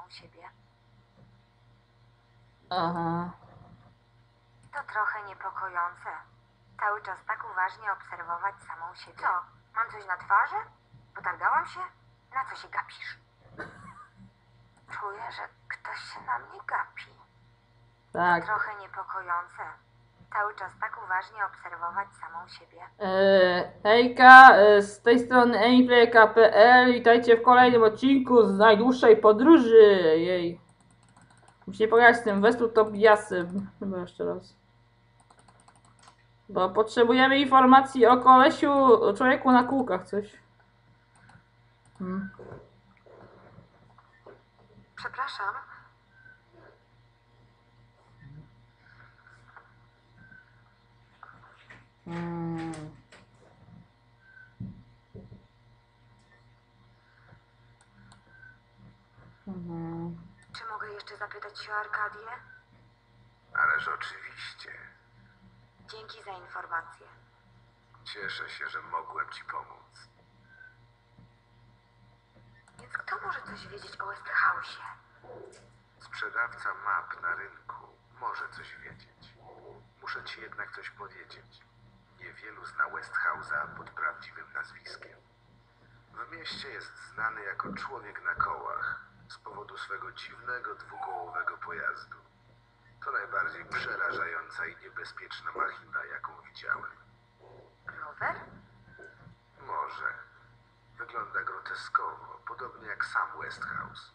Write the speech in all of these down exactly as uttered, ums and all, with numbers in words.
samą siebie. Aha. To trochę niepokojące. Cały czas tak uważnie obserwować samą siebie. Co? Mam coś na twarzy? Potargałam się? Na co się gapisz? Czuję, że ktoś się na mnie gapi. Tak. To trochę niepokojące. Cały czas tak uważnie obserwować samą siebie. Eee, hejka, e, z tej strony emiplay kropka p l. Witajcie w kolejnym odcinku z najdłuższej podróży. Jej. Muszę pogadać z tym Westu Tobiasem. Chyba jeszcze raz. Bo potrzebujemy informacji o kolesiu, o człowieku na kółkach, coś. Hmm. Przepraszam. Hmm. Mhm. Czy mogę jeszcze zapytać się o Arkadię? Ależ oczywiście. Dzięki za informację. Cieszę się, że mogłem ci pomóc. Więc kto może coś wiedzieć o Westhausie? Sprzedawca map na rynku może coś wiedzieć. Muszę ci jednak coś powiedzieć. Niewielu zna Westhausa pod prawdziwym nazwiskiem. W mieście jest znany jako człowiek na kołach z powodu swego dziwnego dwukołowego pojazdu. To najbardziej przerażająca i niebezpieczna machina, jaką widziałem. Rower? Może. Wygląda groteskowo, podobnie jak sam Westhouse.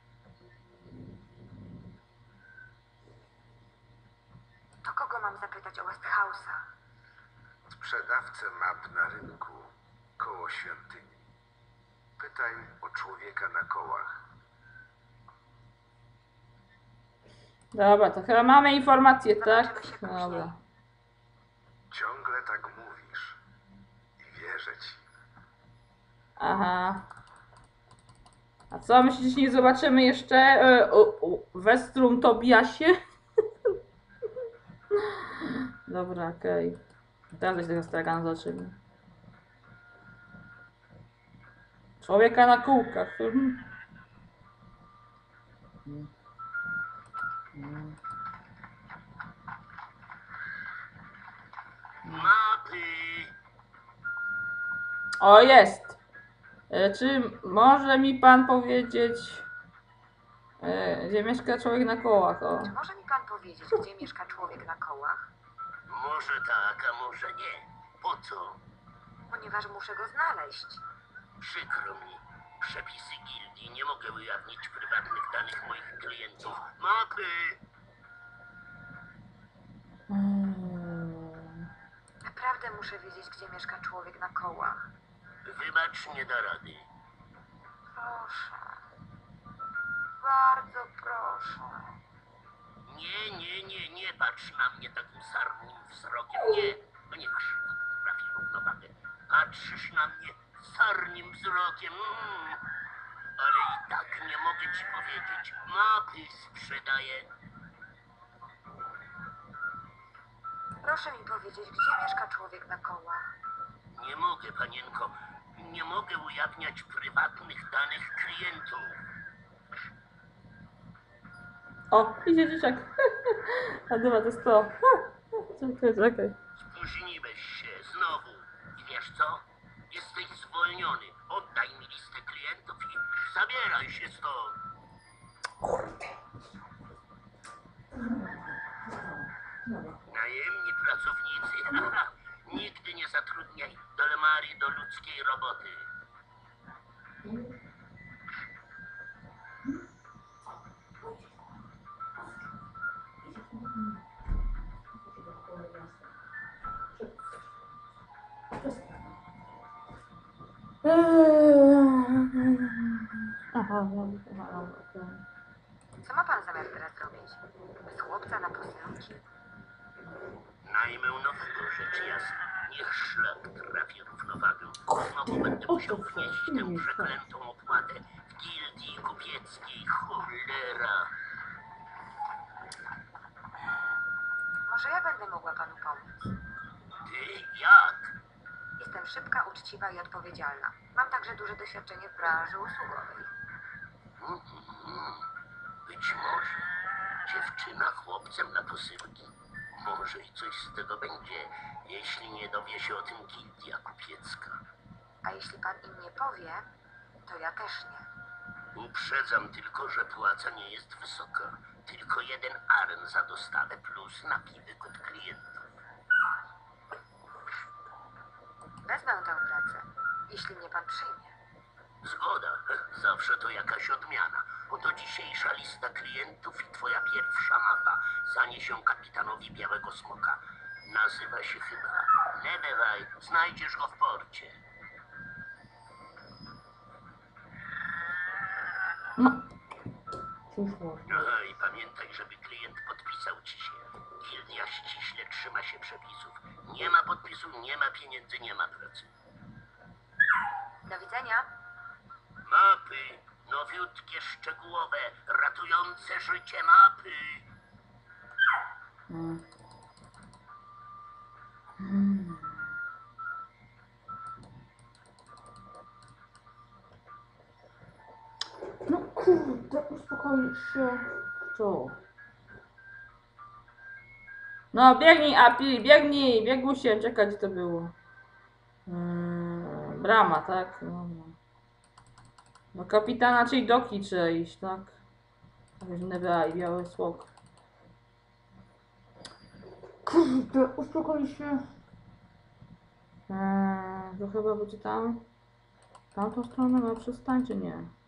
To kogo mam zapytać o Westhausa? Sprzedawcę map na rynku koło świątyni. Pytaj o człowieka na kołach. Dobra, to chyba mamy informację, tak? Zobaczymy się później. Dobra. Ciągle tak mówisz. I wierzę ci. Aha. A co, myślisz, że nie zobaczymy jeszcze e, o, o Westrum Tobiasie? Dobra, okej. Okay. Teraz tego stragana zobaczymy. Człowieka na kółkach. Mhm. Mapy! O, jest! E, czy może mi pan powiedzieć, e, gdzie mieszka człowiek na kołach? O. Czy może mi pan powiedzieć, gdzie mieszka człowiek na kołach? Może tak, a może nie. Po co? Ponieważ muszę go znaleźć. Przykro mi. Przepisy gildii nie mogę ujawnić prywatnych danych moich klientów. Mapy! Hmm. Naprawdę muszę wiedzieć, gdzie mieszka człowiek na kołach. Wybacz, nie da rady. Proszę. Bardzo proszę. Nie, nie, nie, nie patrz na mnie takim sarnym wzrokiem. Nie, ponieważ trafię równowagę. Patrzysz na mnie sarnym wzrokiem. Mm. Ale i tak nie mogę ci powiedzieć. Mapy sprzedaję. Proszę mi powiedzieć, gdzie mieszka człowiek na kołach. Nie mogę, panienko. Nie mogę ujawniać prywatnych danych klientów. O, idzie dzieciak. A dobra, to jest to. Czekaj, czekaj. Spóźniłeś się znowu. I wiesz co? Jesteś zwolniony. Oddaj mi listę klientów i zabieraj się stąd. Najemni pracownicy. Nigdy nie zatrudniaj Dolemarii do ludzkiej roboty. Aha, dobra, aha, okej. Co ma pan zamiar teraz robić? Bez chłopca na posyłki? Najmę nowego, rzecz jasna. Niech szlak trafi równowagę. Znowu będę musiał wnieść tę przeklętą opłatę w gildii kupieckiej. Cholera. Może ja będę mogła panu pomóc. Ty jak? Jestem szybka, uczciwa i odpowiedzialna. Mam także duże doświadczenie w branży usługowej. Mhm. Być może dziewczyna chłopcem na posyłki. Może i coś z tego będzie, jeśli nie dowie się o tym gildia kupiecka. A jeśli pan im nie powie, to ja też nie. Uprzedzam tylko, że płaca nie jest wysoka. Tylko jeden aren za dostawę plus napiwek od klientów. Wezmę tę pracę, jeśli mnie pan przyjmie. Zgoda, zawsze to jakaś odmiana. Oto dzisiejsza lista klientów i twoja pierwsza mapa. Zanieś ją kapitanowi Białego Smoka. Nazywa się chyba Nebewaj. Znajdziesz go w porcie. No. Cóż można. Aha, i pamiętaj, żeby klient podpisał ci się. Gildia ściśle trzyma się przepisów. Nie ma podpisu, nie ma pieniędzy, nie ma pracy. Do widzenia. Mapy, nowiutkie, szczegółowe, ratujące życie mapy. Mm. Mm. No kurde, uspokoi się. Co? No biegnij, Api, biegnij, biegusiem, czekaj, gdzie to było. Mm, brama, tak? No, no. Do kapitana, czyli doki trzeba iść, tak? Nebea i Biały Smok. Kurde, uspokoi się. Eee, to chyba będzie tam. Tamtą stronę, no przestańcie, nie.